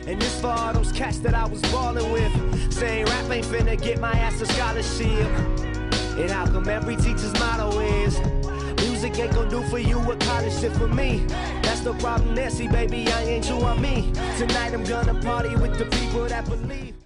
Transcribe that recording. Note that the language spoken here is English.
And this for all those cats that I was ballin' with, saying rap ain't finna get my ass a scholarship. And how come every teacher's motto is music ain't gon' do for you what college did for me? That's the problem there, see baby, I ain't you, I'm me. Tonight I'm gonna party with the people that believe.